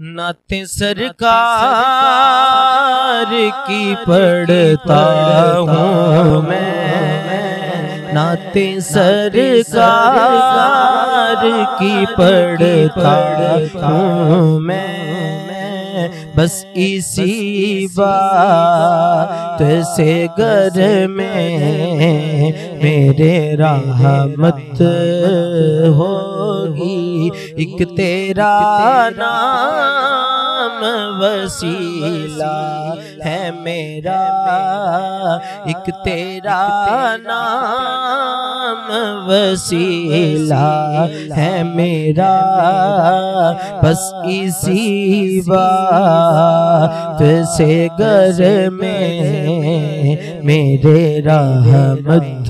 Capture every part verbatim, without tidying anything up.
नाते सरकार की पढ़ता हूँ मैं, नाते सरकार की पढ़ता हूँ मैं, बस इसी बात से घर में मेरे रहमत होगी। एक तेरा नाम वसीला है मेरा, एक तेरा नाम वसीला है मेरा, बस इसी बात से घर में मेरे रहमत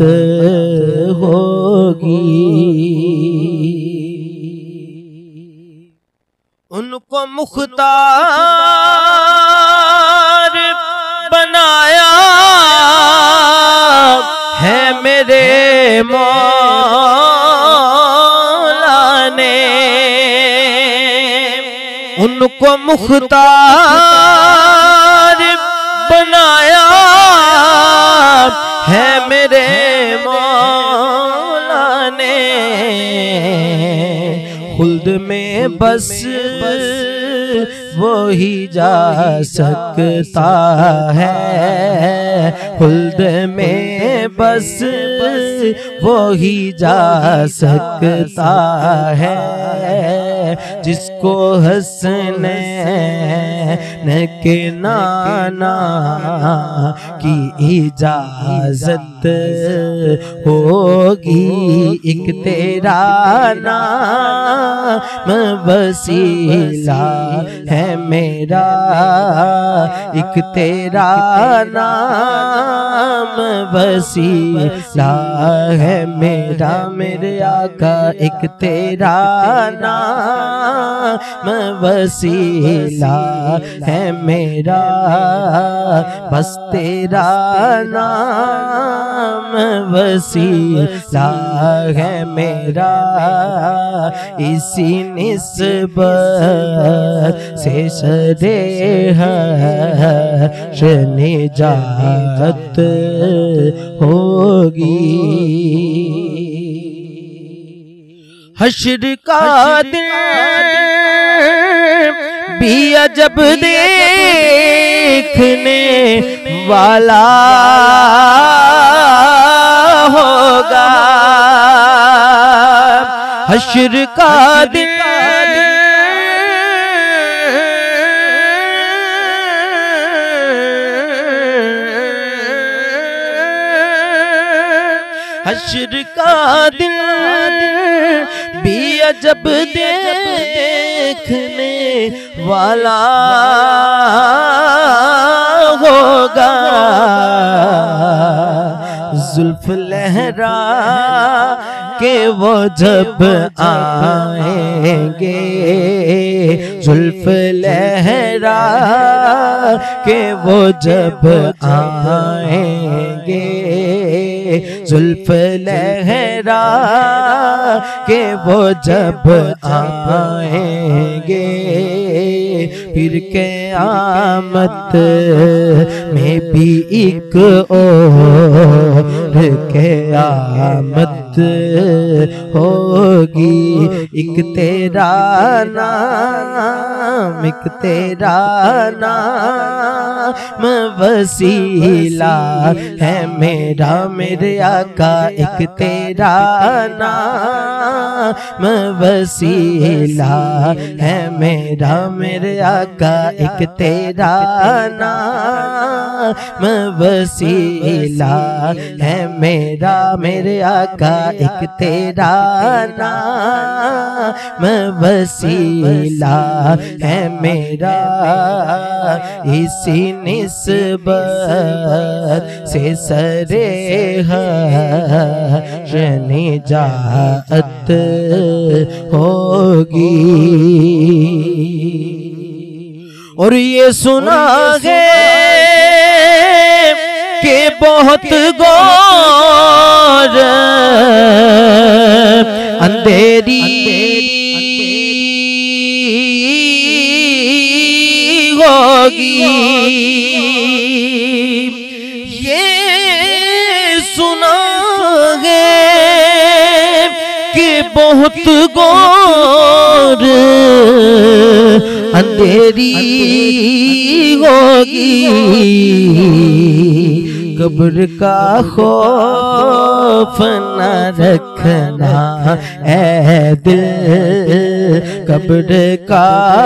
होगी। उनको मुख्तार बनाया है मेरे मौला ने, उनको मुख्तार बनाया है मेरे मौला ने। खुल्द में बस वो ही जा सकता है, खुल्द में बस वो ही जा सकता है, जिसको हंसने न के नाना की इजाजत होगी। एक तेरा नाम वसीला है मेरा, एक तेरा नाम वसीला है मेरा, मेरे आका एक तेरा नाम वसीला है मेरा, बस तेरा नाम वसीला है मेरा। इसी निस्बत से सरे हश्र निजात होगी। हश्र का दिन भी अजब देखने वाला होगा, हश्र का दिन हश्र का दिन भी अजब देखने वाला होगा। जुल्फ लहरा के वो जब आएंगे, जुल्फ लहरा के वो जब आएंगे, जुल्फ लहरा के वो जब आएंगे, फिर क़यामत में भी एक और क़यामत होगी। एक तेरा नाम, एक तेरा नाम वसीला है मेरा, मेरे आका एक तेरा नाम वसीला है मेरा, मेरे आका एक तेरा नाम वसीला है मेरा, मेरे आका एक तेरा नाम वसीला है मेरा। इसी निस्बत से सरे हश्र निजात होगी। और ये सुना है कि बहुत गौर अंधेरी होगी। ये सुना है कि बहुत गौर अंधेरी होगी। कब्र का खौफ न रखना ऐ दिल, कब्र का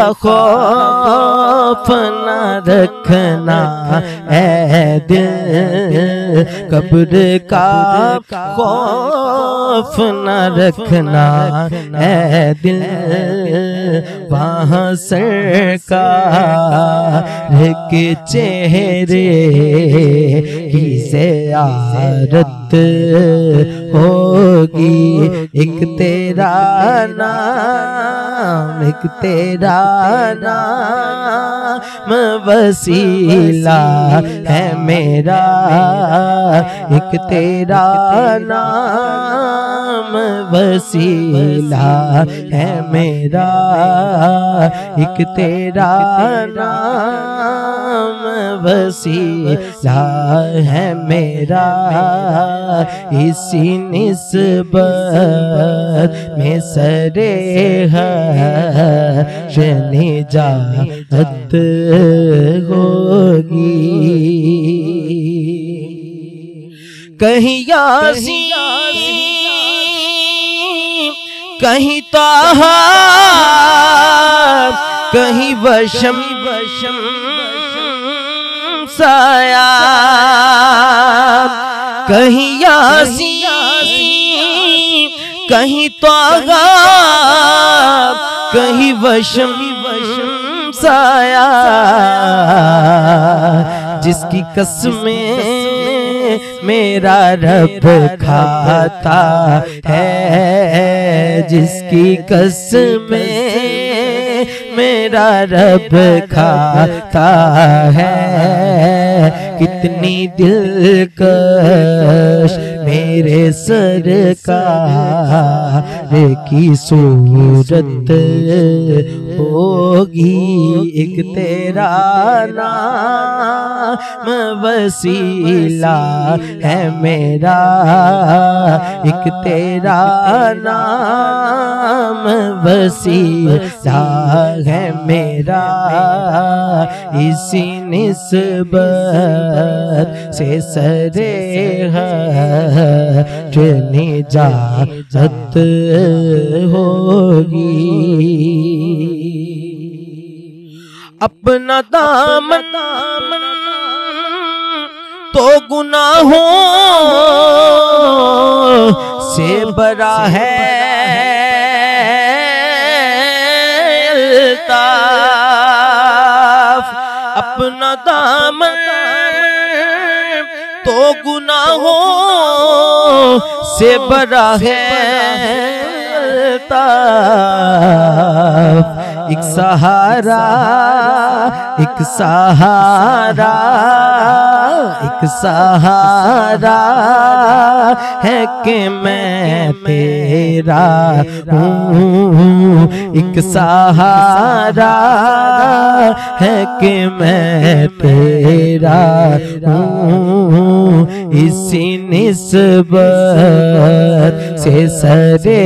खौफ न रखना ऐ दिल, कब्र का खौफ न रखना ऐ दिल। वहाँ सरकार के चेहरे की ज़ियारत होगी। एक तेरा नाम, एक तेरा नाम वसीला है मेरा, एक तेरा नाम वसीला है मेरा, एक तेरा नाम वसीला है मेरा। इसी निस्बत में सरे हश्र निजात होगी। कहीं यासीन कहीं ताहा, कहीं वशम वशम साया, कहीं यासीन कहीं ताहा, कहीं वशम वशम साया। जिसकी कसमें मेरा रब खाता है, जिसकी कसमें मेरा रब खाता है। कितनी दिलकश मेरे सरकार की सूरत होगी। एक तेरा नाम वसीला है मेरा, एक तेरा नाम वसीला है मेरा। इसी निस्बत से सरे हश्र निजात होगी। अपना दामन तो गुनाहों से बरा है, अपना दामन तो गुनाहों से बरा है। एक सहारा एक सहारा एक सहारा है कि मैं तेरा हूँ। एक सहारा है कि मैं तेरा हूँ। इसी निस्बत से सरे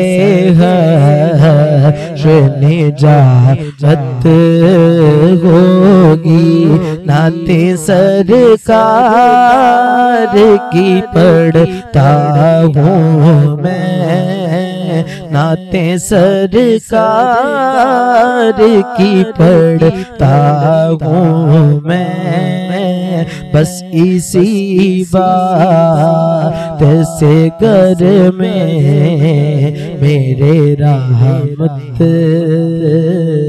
हश्र निजात होगी। नाते सरकार की पढ़ता हूँ मैं, नाते सरकार की पढ़ता हूँ मैं। बस इसी बात से घर में मेरे रहमत